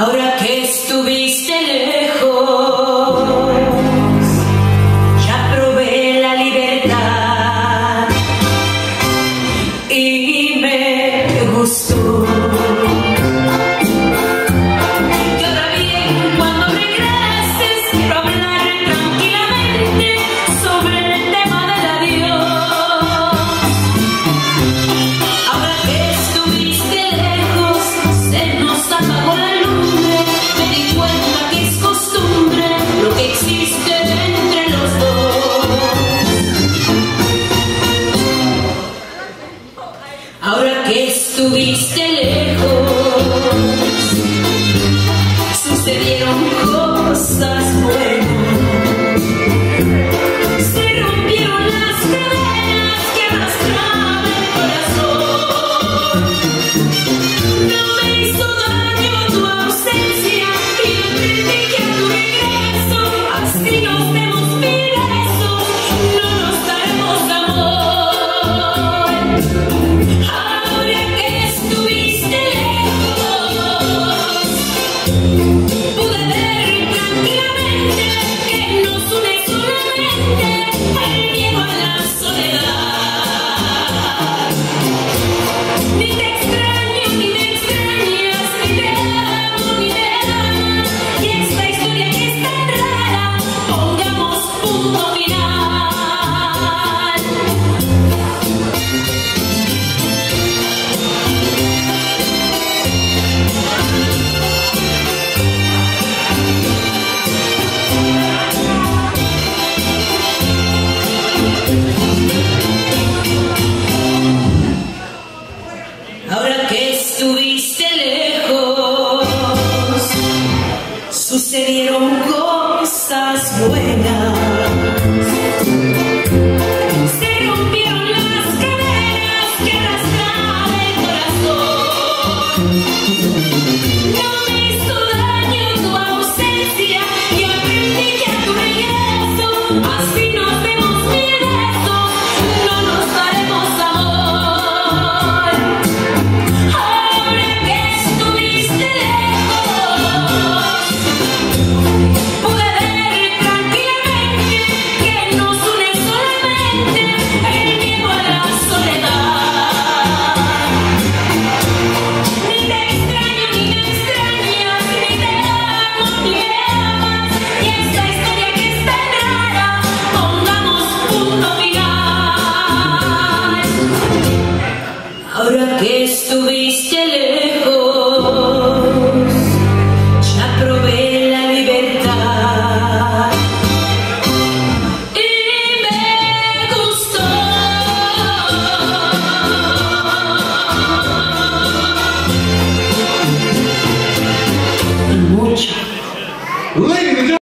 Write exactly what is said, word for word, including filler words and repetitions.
Ahora que estuviste lejos, ya probé la libertad y me gustó. Y ahora bien, cuando regreses, quiero hablar tranquilamente sobre el tema del adiós. Ahora que estuviste lejos, se nos apagó la lumbre. Me di cuenta que es costumbre lo que existe entre los dos. Ahora que estuviste lejos, sucedieron cosas buenas. Se rompieron las cadenas que arrastraba el corazón. No me hizo daño tu ausencia y aprendí que a tu regreso, así nos demos mil besos, no nos daremos amor. Ahora que estuviste lejos, pude ver tranquilamente que nos une solamente el miedo a la soledad. Ni te extraño, ni me extrañas, ni te amo, ni me amas. Y esta historia que es tan rara, pongamos punto final. Ahora que estuviste lejos, sucedieron cosas buenas. Se rompieron las cadenas que arrastraba el corazón.